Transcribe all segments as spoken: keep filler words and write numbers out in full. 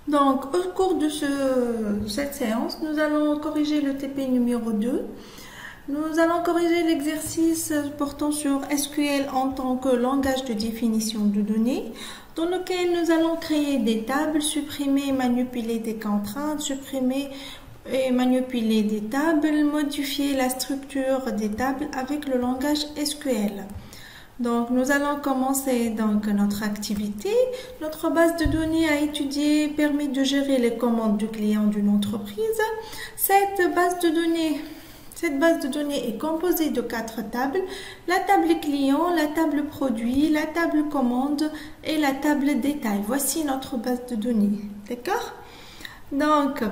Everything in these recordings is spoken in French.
Donc, au cours de ce, cette séance, nous allons corriger le T P numéro deux. Nous allons corriger l'exercice portant sur S Q L en tant que langage de définition de données, dans lequel nous allons créer des tables, supprimer et manipuler des contraintes, supprimer et manipuler des tables, modifier la structure des tables avec le langage S Q L. Donc, nous allons commencer donc notre activité. Notre base de données à étudier permet de gérer les commandes du client d'une entreprise. Cette base de données, cette base de données est composée de quatre tables: la table client, la table produit, la table commande et la table détail. Voici notre base de données. D'accord? Donc,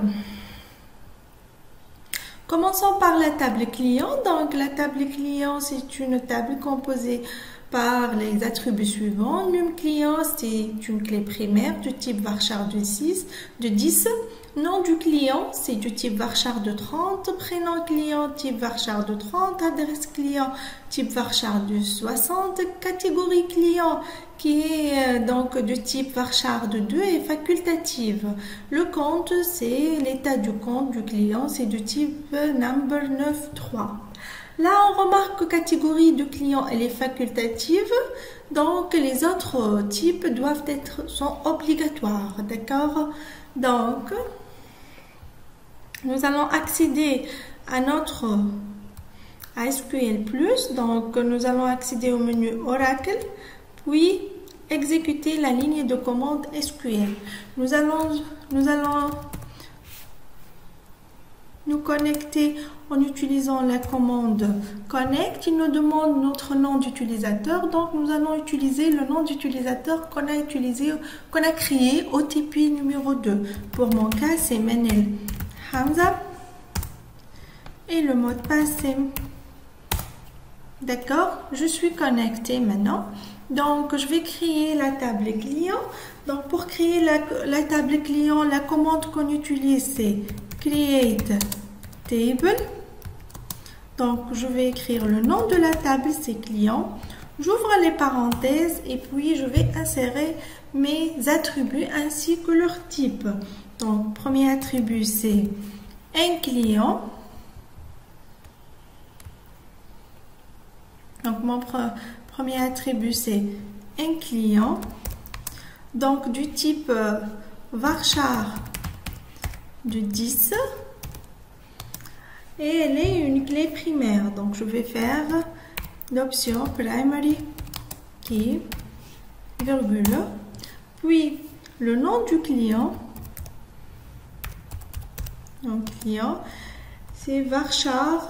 commençons par la table client. Donc, la table client, c'est une table composée par les attributs suivants. Num client, c'est une clé primaire du type varchar de six, de dix. Nom du client, c'est du type varchar de trente. Prénom client, type varchar de trente. Adresse client, type varchar de soixante. Catégorie client, qui est donc du type varchar de deux et facultative. Le compte, c'est l'état du compte du client, c'est du type number neuf trois. Là, on remarque que catégorie de client, elle est facultative, donc les autres types doivent être, sont obligatoires, d'accord? Donc, nous allons accéder à notre à S Q L plus, donc nous allons accéder au menu Oracle, puis exécuter la ligne de commande S Q L. Nous allons, nous allons nous connecter en utilisant la commande connect. Il nous demande notre nom d'utilisateur, donc nous allons utiliser le nom d'utilisateur qu'on a utilisé, qu'on a créé au T P numéro deux. Pour mon cas, c'est Menel Hamza et le mot de passe c'est... D'accord, je suis connectée maintenant. Donc, je vais créer la table client. Donc, pour créer la, la table client, la commande qu'on utilise, c'est create table. Donc, je vais écrire le nom de la table, c'est client. J'ouvre les parenthèses et puis je vais insérer mes attributs ainsi que leur type. Donc, premier attribut, c'est un client. Donc, mon pre premier attribut, c'est un client. Donc, du type euh, varchar de dix. Et elle est une clé primaire. Donc, je vais faire l'option primary key, virgule. Puis, le nom du client. Donc, client, c'est varchar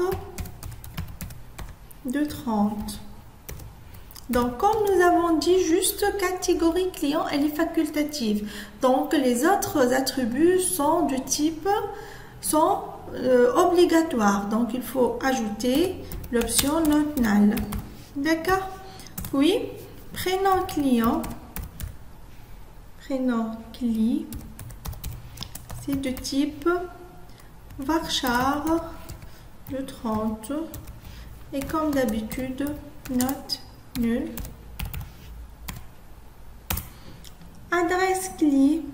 de trente. Donc, comme nous avons dit, juste catégorie client, elle est facultative. Donc, les autres attributs sont du type, sont euh, obligatoires. Donc, il faut ajouter l'option not null. D'accord? Puis, prénom client, prénom cli, c'est de type varchar de trente. Et comme d'habitude, not nul. Adresse cli,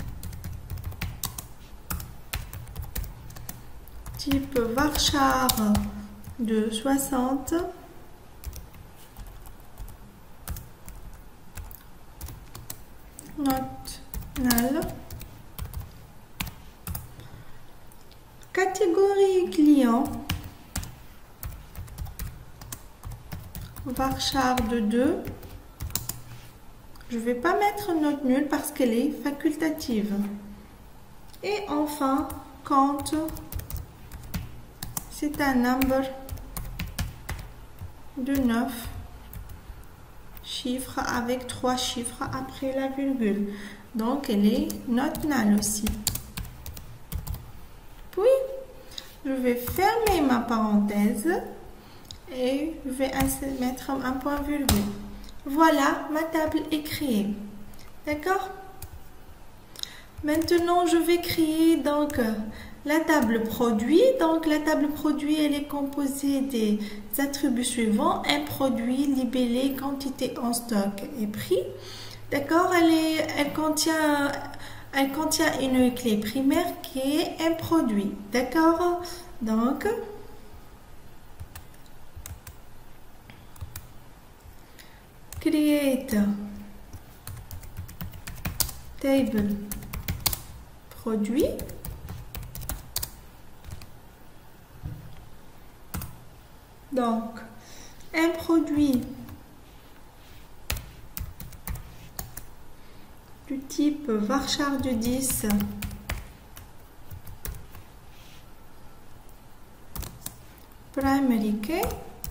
type varchar de soixante. Not null. Catégorie client, varchar de deux. Je ne vais pas mettre note nulle parce qu'elle est facultative. Et enfin, compte, c'est un number de neuf chiffres avec trois chiffres après la virgule. Donc, elle est not null aussi. Puis, je vais fermer ma parenthèse et je vais mettre un point virgule. Voilà, ma table est créée. D'accord? Maintenant, je vais créer donc la table produit. Donc, la table produit, elle est composée des attributs suivants: un produit, libellé, quantité en stock et prix. D'accord? Elle, est, elle contient elle contient une clé primaire qui est un produit. D'accord? Donc, create table produit. Donc, un produit du type varchar de dix primary key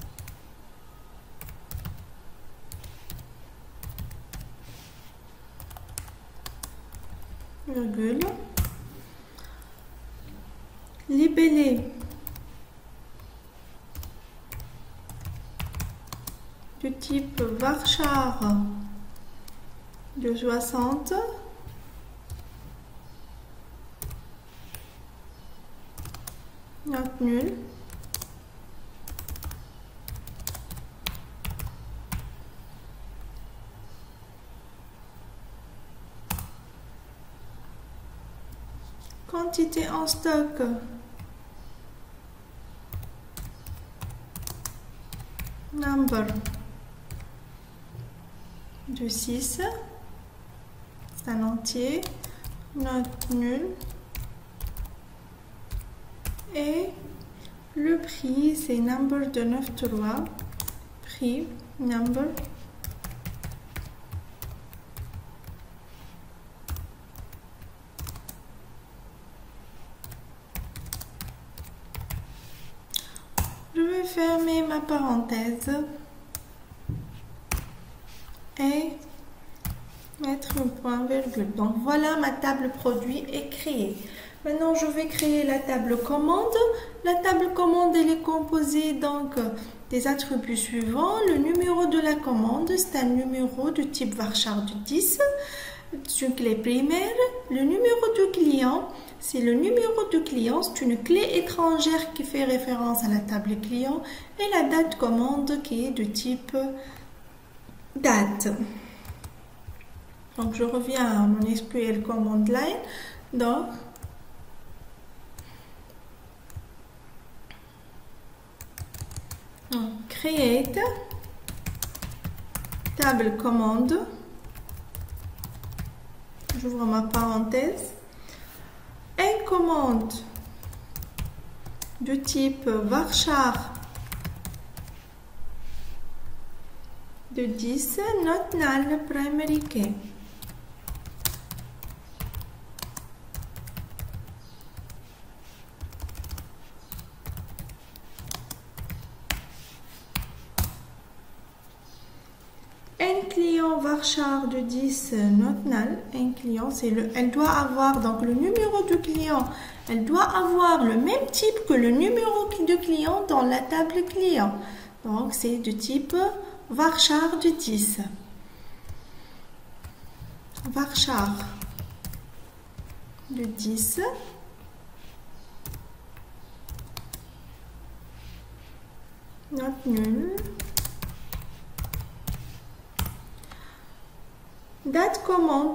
virgule libellé du type varchar de soixante note nulle quantité en stock number de six, c'est un entier, note nulle, et le prix c'est number de neuf virgule trois, prix number je vais fermer ma parenthèse et mettre un point virgule. Donc voilà, ma table produit est créée. Maintenant je vais créer la table commande. La table commande elle est composée donc des attributs suivants. Le numéro de la commande, c'est un numéro de type varchar de dix, c'est une clé primaire. Le numéro de client, c'est le numéro de client, c'est une clé étrangère qui fait référence à la table client, et la date commande qui est de type date. Donc je reviens à mon S Q L command line. Donc create table commande, j'ouvre ma parenthèse, une commande de type varchar de dix not null primary key. Un client varchar de dix not null, un client c'est le, elle doit avoir donc le numéro de client, elle doit avoir le même type que le numéro de client dans la table client. Donc c'est de type varchar de dix. Varchar de dix. Note nulle. Date commande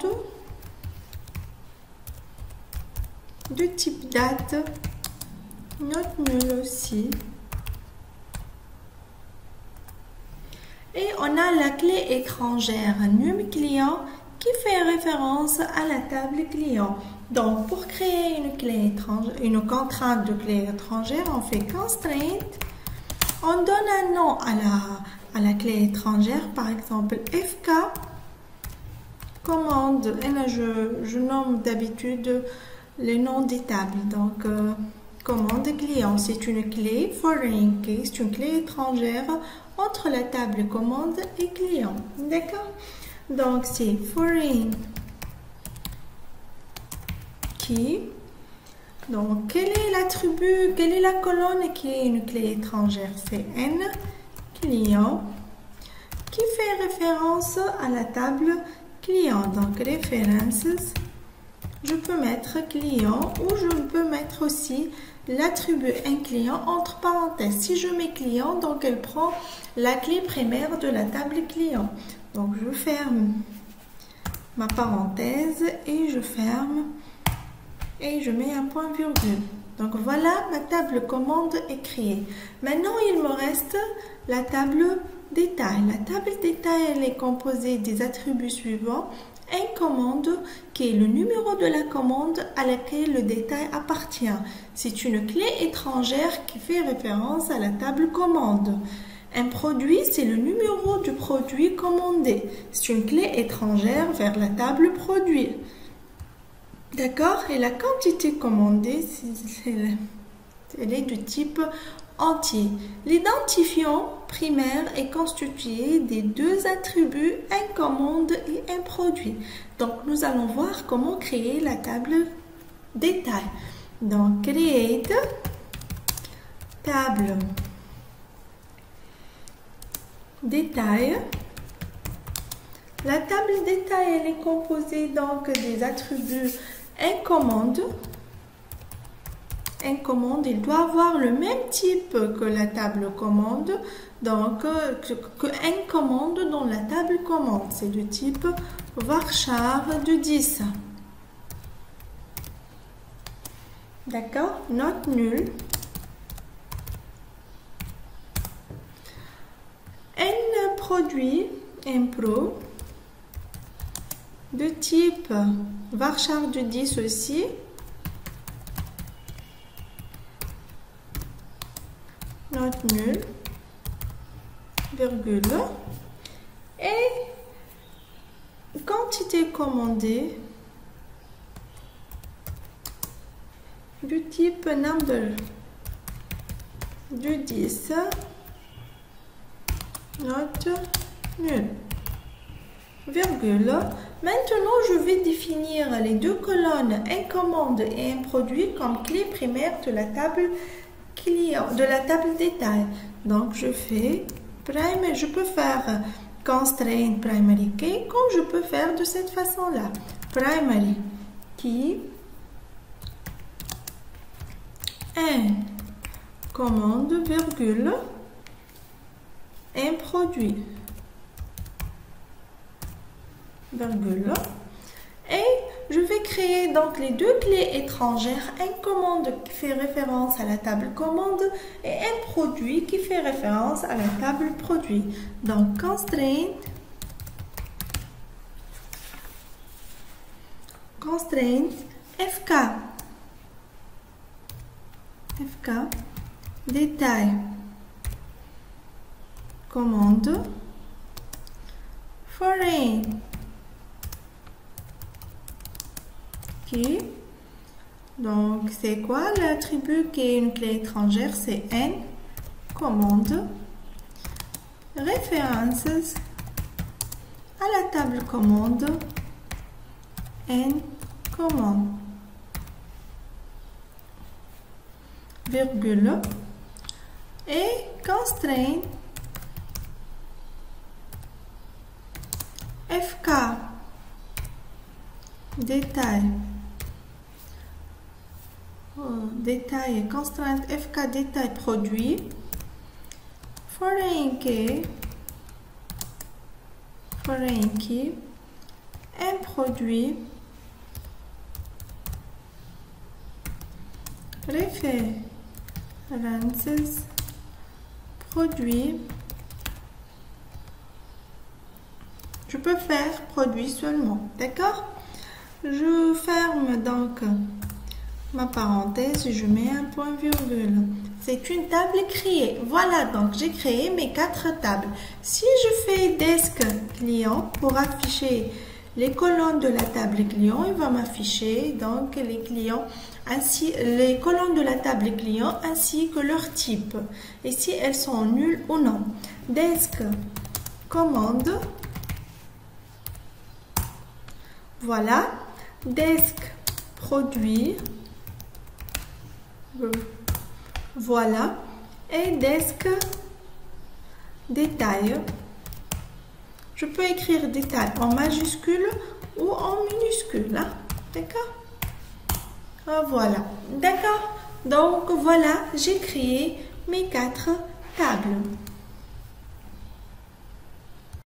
de type date. Note nulle aussi. Et on a la clé étrangère num client qui fait référence à la table client. Donc, pour créer une clé étrangère, une contrainte de clé étrangère, on fait constraint. On donne un nom à la, à la clé étrangère, par exemple F K. Commande, et là je, je nomme d'habitude les noms des tables. Donc, euh, commande client, c'est une clé foreign key, c'est une clé étrangère entre la table commande et client. D'accord? Donc, c'est foreign key. Donc, quel est l'attribut, quelle est la colonne qui est une clé étrangère? C'est N client qui fait référence à la table client. Donc, references, je peux mettre client ou je peux mettre aussi l'attribut un client entre parenthèses. Si je mets client, donc elle prend la clé primaire de la table client. Donc, je ferme ma parenthèse et je ferme et je mets un point virgule. Donc voilà, ma table commande est créée. Maintenant, il me reste la table détail. La table détail, elle est composée des attributs suivants. Une commande qui est le numéro de la commande à laquelle le détail appartient. C'est une clé étrangère qui fait référence à la table commande. Un produit, c'est le numéro du produit commandé. C'est une clé étrangère vers la table produit. D'accord? Et la quantité commandée, c'est, elle est du type entier. L'identifiant primaire est constitué des deux attributs, un commande et un produit. Donc, nous allons voir comment créer la table détail. Donc, create table détail. La table détail, elle est composée donc des attributs un commande. Un commande, il doit avoir le même type que la table commande, donc que, que un commande dans la table commande. C'est du type varchar de dix. D'accord? Note nulle. Un produit, un pro, de type varchar de dix aussi. Note nulle, virgule, et quantité commandée du type number du dix, note nulle, virgule. Maintenant, je vais définir les deux colonnes, un commande et un produit, comme clé primaire de la table client, de la table détail. Donc, je fais prime, je peux faire constraint primary key, comme je peux faire de cette façon-là. Primary key, un commande, virgule, un produit, virgule, et je vais créer donc les deux clés étrangères, un commande qui fait référence à la table commande et un produit qui fait référence à la table produit. Donc constraint, constraint fk, fk, détail, commande, foreign, qui, donc c'est quoi l'attribut qui est une clé étrangère? C'est n commande références à la table commande n commande, virgule, et constraint fk détail, oh, détail, constraint fk détail produit, foreign key, foreign key, un produit, références, produit. Je peux faire produit seulement, d'accord? Je ferme donc ma parenthèse et je mets un point virgule. C'est une table créée. Voilà, donc j'ai créé mes quatre tables. Si je fais desk client pour afficher les colonnes de la table client, il va m'afficher donc les clients ainsi les colonnes de la table client ainsi que leur type et si elles sont nulles ou non. Desk commande, voilà. Desk produit, voilà, et desk détail. Je peux écrire détail en majuscule ou en minuscule, hein? D'accord? Voilà, d'accord. Donc voilà, j'ai créé mes quatre tables.